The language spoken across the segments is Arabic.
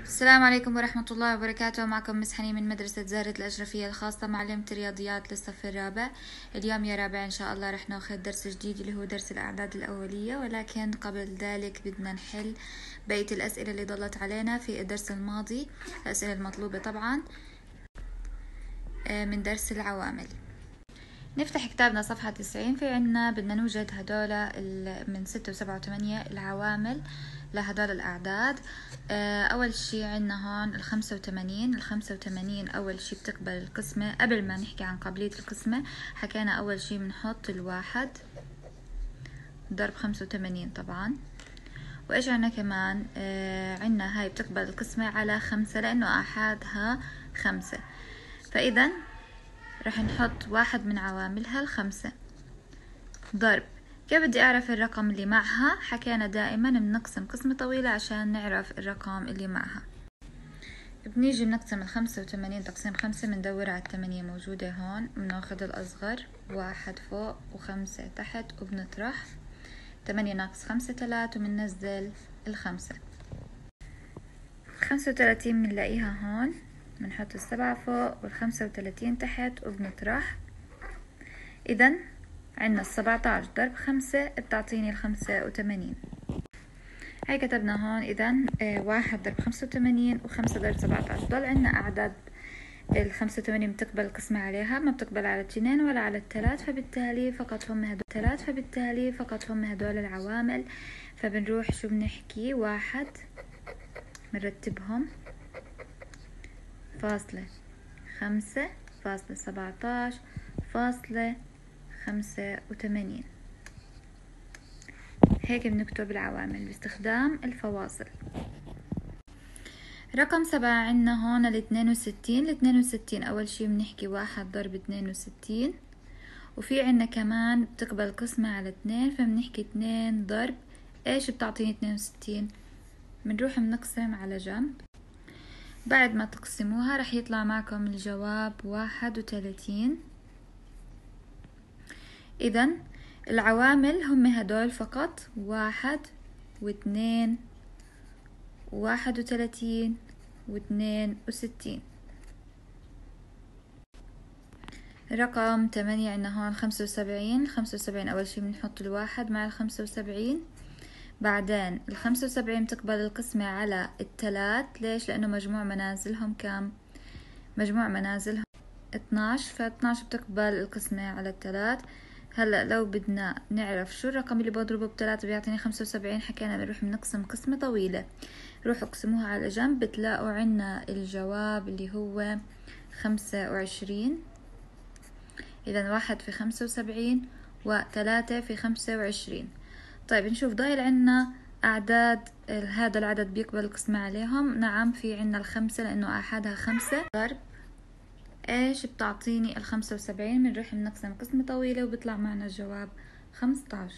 السلام عليكم ورحمة الله وبركاته. معكم مس حنين من مدرسة زهرة الأشرفية الخاصة، معلمة الرياضيات للصف الرابع. اليوم يا رابع إن شاء الله رح ناخذ درس جديد اللي هو درس الأعداد الأولية، ولكن قبل ذلك بدنا نحل بقية الأسئلة اللي ضلت علينا في الدرس الماضي، الأسئلة المطلوبة طبعا من درس العوامل. نفتح كتابنا صفحة 90. في عنا بدنا نوجد هدول من 6 و7 و8 العوامل لهدول الأعداد. أول شي عنا هون 85. أول شي بتقبل القسمة. قبل ما نحكي عن قابلية القسمة حكينا أول شي بنحط الواحد ضرب 85 طبعا. وإيش عنا كمان؟ عنا هاي بتقبل القسمة على 5 لأنه آحادها 5، فإذا رح نحط واحد من عواملها 5 ضرب. كيف بدي أعرف الرقم اللي معها؟ حكينا دائما بنقسم قسمة طويلة عشان نعرف الرقم اللي معها. بنيجي بنقسم 85 تقسيم 5، بندور على 8 موجودة هون، بناخد الأصغر 1 فوق و5 تحت وبنطرح 8 ناقص 5 3 وبننزل 5. 35 بنلاقيها هون، بنحط 7 فوق وال35 تحت وبنطرح. إذا عنا 17 ضرب 5 بتعطيني 85. هاي كتبنا هون. إذا 1 ضرب 85 و5 ضرب 17. ضل عنا أعداد 85 بتقبل القسمة عليها، ما بتقبل على 2 ولا على 3، فبالتالي فقط هم هدول العوامل. فبنروح شو بنحكي؟ 1 بنرتبهم فاصلة 5 فاصلة 17 فاصلة 85. هيك بنكتب العوامل باستخدام الفواصل. رقم 7 عنا هون 62. أول شي بنحكي 1 ضرب 62، وفي عنا كمان بتقبل القسمة على 2، فبنحكي 2 ضرب ايش بتعطيني 62. بنروح بنقسم على جنب. بعد ما تقسموها رح يطلع معكم الجواب 31. إذن العوامل هم هدول فقط، 1 و2 و31 و62. رقم 8 عنا هون 75. أول شي بنحط الواحد مع 75. بعدين 75 بتقبل القسمة على 3. ليش؟ لأنه مجموع منازلهم كام؟ مجموع منازلهم 12، ف12 بتقبل القسمة على 3. هلا لو بدنا نعرف شو الرقم اللي بضربه ب3 بيعطيني 75، حكينا بنروح بنقسم قسمة طويلة. روحوا اقسموها على جنب، بتلاقوا عنا الجواب اللي هو 25. إذا 1 في 75 و3 في 25. طيب نشوف ضايل عنا أعداد هذا العدد بيقبل القسمة عليهم. نعم في عنا 5 لأنه آحادها 5 ضرب ايش بتعطيني 75. بنروح بنقسم قسمة طويلة وبيطلع معنا الجواب 15.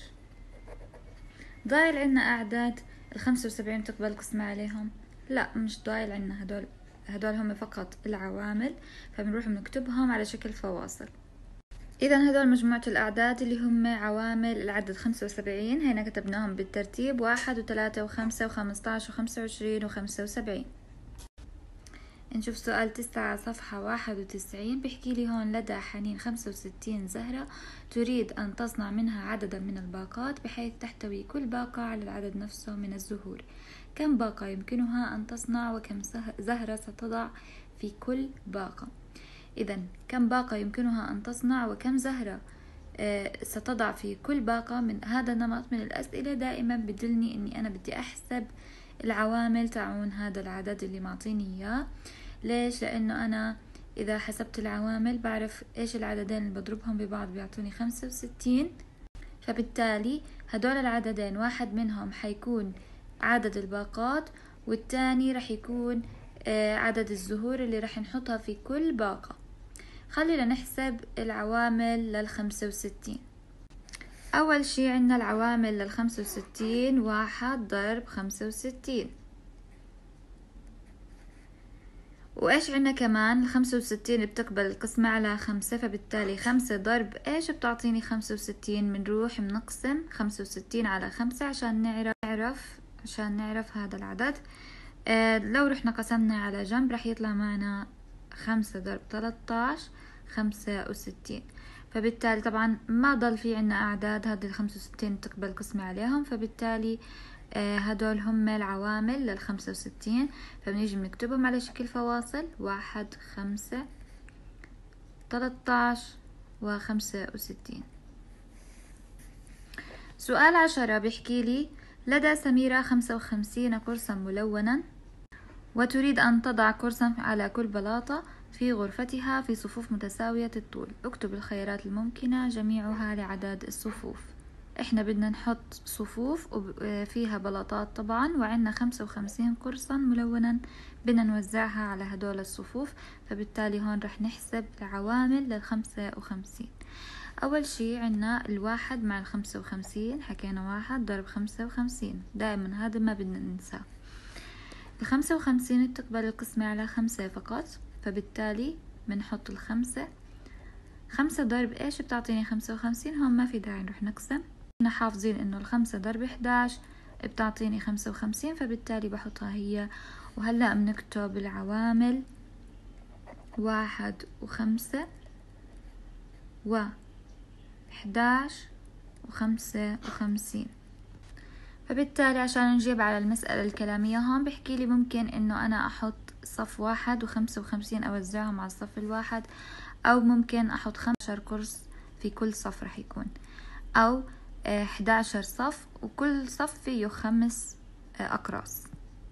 ضايل عنا أعداد 75 بتقبل القسمة عليهم؟ لا، مش ضايل عنا. هدول هم فقط العوامل، فبنروح بنكتبهم على شكل فواصل. إذا هدول مجموعة الأعداد اللي هم عوامل العدد 75. هنا كتبناهم بالترتيب 1 و3 و5 و15 و25 و75. نشوف سؤال 9 صفحة 91. بيحكي لي هون لدى حنين 65 زهرة، تريد أن تصنع منها عددا من الباقات بحيث تحتوي كل باقة على العدد نفسه من الزهور. كم باقة يمكنها أن تصنع وكم زهرة ستضع في كل باقة؟ إذا كم باقة يمكنها أن تصنع وكم زهرة ستضع في كل باقة؟ من هذا النمط من الأسئلة دائما بدلني أني أنا بدي أحسب العوامل تعون هذا العدد اللي معطيني إياه. ليش؟ لأنه أنا إذا حسبت العوامل بعرف إيش العددين اللي بضربهم ببعض بيعطوني 65. فبالتالي هدول العددين واحد منهم حيكون عدد الباقات، والتاني رح يكون عدد الزهور اللي رح نحطها في كل باقة. خلينا نحسب العوامل لل65. أول شي عندنا العوامل لل65. 1 ضرب 65. وإيش عنا كمان؟ 65 بتقبل القسمة على 5، فبالتالي 5 ضرب إيش بتعطيني 65. بنروح بنقسم 65 على 5 عشان نعرف هذا العدد. لو رحنا قسمنا على جنب رح يطلع معنا 5 ضرب 13 65. فبالتالي طبعا ما ضل في عنا أعداد، هذه 65 تقبل قسمة عليهم، فبالتالي هدول هم العوامل لل65. فبنيجي بنكتبهم على شكل فواصل: 1 5 13 و65. سؤال 10 بيحكي لي: لدى سميرة 55 قرصا ملونا وتريد أن تضع قرصا على كل بلاطة في غرفتها في صفوف متساوية الطول. اكتب الخيارات الممكنة جميعها لعدد الصفوف. احنا بدنا نحط صفوف وفيها بلاطات طبعا، وعندنا 55 قرصا ملونا بدنا نوزعها على هدول الصفوف. فبالتالي هون رح نحسب العوامل لل55. أول شي عنا 1 مع 55، حكينا 1 ضرب 55، دائما هذا ما بدنا ننساه. 55 بتقبل القسمة على 5 فقط، فبالتالي بنحط 5. 5 ضرب ايش بتعطيني 55؟ هون ما في داعي نروح نقسم، احنا حافظين انه 5 ضرب 11 بتعطيني 55، فبالتالي بحطها هي. وهلأ بنكتب العوامل: 1 و5 و11 و55. فبالتالي عشان نجيب على المسألة الكلامية هون بحكي لي ممكن انه انا احط صف 1 و55 اوزعهم على الصف الواحد، او ممكن احط 15 قرص في كل صف رح يكون، او 11 صف وكل صف فيه 5 اقراص.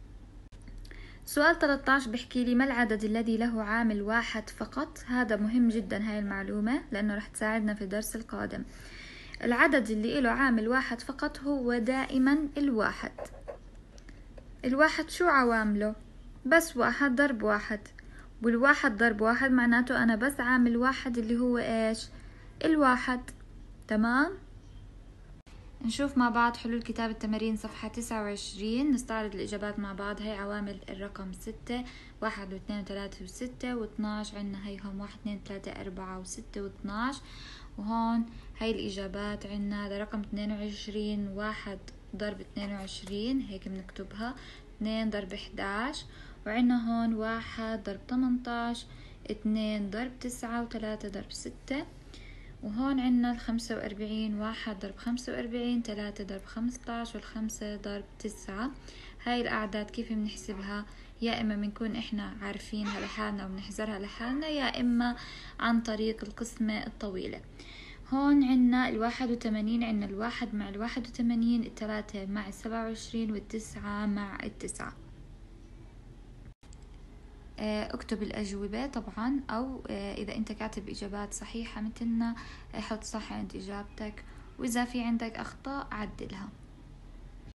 سؤال 13 بحكي لي: ما العدد الذي له عامل 1 فقط؟ هذا مهم جدا هاي المعلومة لانه رح تساعدنا في الدرس القادم. العدد اللي له عامل 1 فقط هو دائما الواحد. الواحد شو عوامله؟ بس 1 ضرب 1، والواحد ضرب 1 معناته أنا بس عامل 1 اللي هو إيش؟ الواحد. تمام؟ نشوف مع بعض حلول كتاب التمارين صفحة 29. نستعرض الإجابات مع بعض. هي عوامل الرقم 6: 1 و2 و3 و6 و12. عنا هيهم 1 2 3 4 و6 و12. وهون هاي الإجابات عنا. هذا رقم 22: 1 ضرب 22 هيك بنكتبها، 2 ضرب 11. وعنا هون 1 ضرب 18، 2 ضرب 9 و3 ضرب 6. وهون عنا 45: 1 ضرب 45، 3 ضرب 15 و5 ضرب 9. هاي الأعداد كيف بنحسبها؟ يا إما بنكون إحنا عارفينها لحالنا وبنحذرها لحالنا، يا إما عن طريق القسمة الطويلة. هون عنا 81، عنا 1 مع 81، 3 مع 27 و9 مع 9. اكتب الأجوبة طبعا، أو إذا أنت كاتب إجابات صحيحة مثلنا حط صح عند إجابتك، وإذا في عندك أخطاء عدلها.